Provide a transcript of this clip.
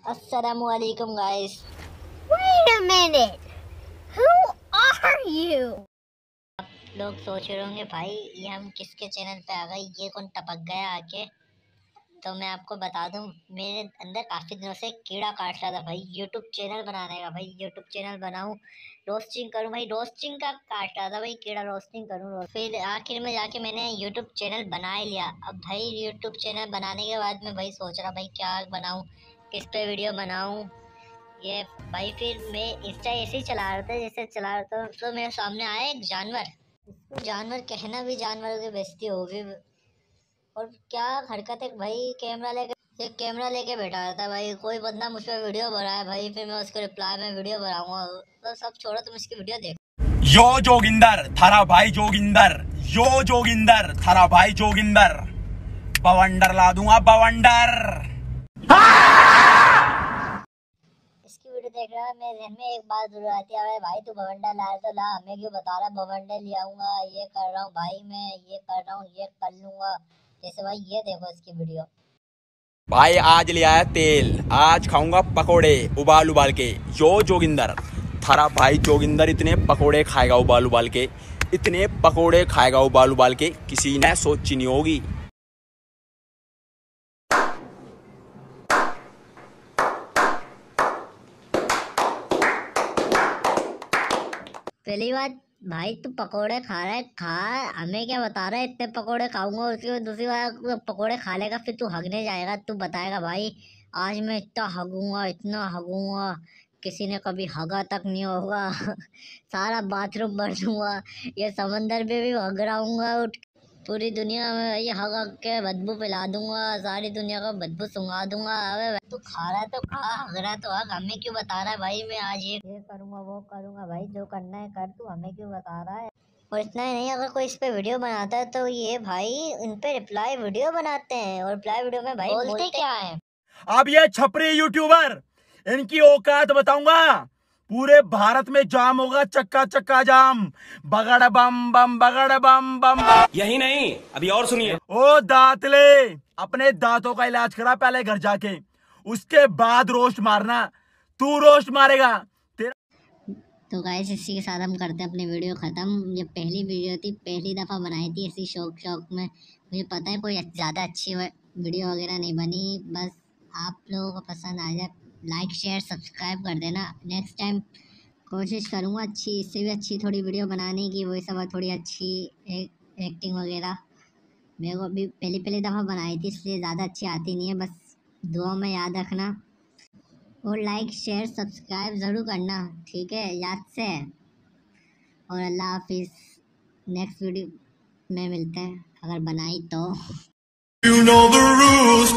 अस्सलामुअलैकुम guys. Wait a minute. Who are you? लोग सोच रहे होंगे भाई ये हम किसके चैनल पे आ गए, ये कौन टपक गया आके। तो मैं आपको बता दूं, मेरे अंदर काफ़ी दिनों से कीड़ा काट रहा था भाई यूट्यूब चैनल बनाने का। भाई यूट्यूब चैनल बनाऊं, रोस्टिंग करूं, भाई रोस्टिंग का काट रहा था भाई कीड़ा, रोस्टिंग करूं। फिर आखिर में जाके मैंने यूट्यूब चैनल बना ही लिया। अब भाई यूट्यूब चैनल बनाने के बाद मैं भाई सोच रहा भाई क्या बनाऊं, किस पे वीडियो बनाऊं। ये भाई फिर मैं इंस्टा ऐसे ही चला रहा था, जैसे चला रहा था तो मेरे सामने आया एक जानवर। इसको जानवर कहना भी जानवरों की बेइज्जती होगी। और क्या हरकत है भाई, कैमरा लेके बैठा था भाई। कोई बंदा मुझ पर वीडियो बनाया भाई, फिर मैं उसके रिप्लाई में वीडियो बनाऊंगा। तो सब छोड़ो, तुम इसकी वीडियो देखो। यो जोगिंदर थारा भाई जोगिंदर, यो जोगिंदर थारा भाई जोगिंदर, बवंडर ला दूंगा बवंडर। इसकी वीडियो देख रहा है, मेरे ज़हन में एक बात जरूर आती है, भाई तू बवंडर ला तो ला, हमें क्यों बता रहा है बवंडर ले आऊंगा, ये कर रहा हूँ भाई, मैं ये कर रहा हूँ, ये कर लूंगा। जैसे भाई ये देखो इसकी वीडियो। भाई आज ले आया तेल, आज खाऊंगा पकोड़े उबाल उबाल के। यो जोगिंदर थारा भाई जोगिंदर इतने पकोड़े खाएगा उबाल उबाल के, इतने पकोड़े खाएगा उबाल उबाल के, किसी ने सोची नहीं होगी। पहली बात भाई, तू पकोड़े खा रहा है, खा, हमें क्या बता रहा है इतने पकोड़े खाऊंगा। उसके बाद दूसरी बार पकोड़े खा लेगा, फिर तू हगने जाएगा, तू बताएगा भाई आज मैं इतना हगूंगा, इतना हगूंगा, किसी ने कभी हगा तक नहीं होगा। सारा बाथरूम भर दूंगा, ये समंदर में भी हग रहा, पूरी दुनिया में ये हग हग के बदबू पिला दूंगा, सारी दुनिया को बदबू सुंघा दूंगा। अबे तू खा रहा है तो खा, हग रहा है तो हग, हमें क्यों बता रहा है भाई मैं आज ये करूंगा वो करूंगा। भाई जो करना है कर, तू हमें क्यों बता रहा है। और इतना ही नहीं, अगर कोई इस पे वीडियो बनाता है तो ये भाई इन पे रिप्लाई वीडियो बनाते हैं, और रिप्लाई वीडियो में भाई बोलते क्या है। अब ये छपरी यूट्यूबर, इनकी औकात बताऊंगा। पूरे भारत में जाम होगा, चक्का चक्का जाम, बगड़ बम बम बगड़ बम बम। यही नहीं, अभी और सुनिए। ओ दांतले, अपने दांतों का इलाज करा पहले घर जाके, उसके बाद रोस्ट मारना। तू रोस्ट मारेगा तेरा। तो गाइस इसी के साथ हम करते हैं अपनी वीडियो ख़त्म। ये पहली वीडियो थी, पहली दफ़ा बनाई थी ऐसी शौक में। मुझे पता है कोई ज़्यादा अच्छी वीडियो वगैरह नहीं बनी, बस आप लोगों को पसंद आ जाए, लाइक शेयर सब्सक्राइब कर देना। नेक्स्ट टाइम कोशिश करूँगा अच्छी, इससे भी अच्छी थोड़ी वीडियो बनाने की, वही सब थोड़ी अच्छी एक्टिंग वगैरह। मेरे को अभी पहली दफ़ा बनाई थी, इसलिए ज़्यादा अच्छी आती नहीं है, बस दुआ में याद रखना। और लाइक शेयर सब्सक्राइब ज़रूर करना, ठीक है, याद से। और अल्लाह हाफिज़, नेक्स्ट वीडियो में मिलते हैं अगर बनाई तो। You know the rules.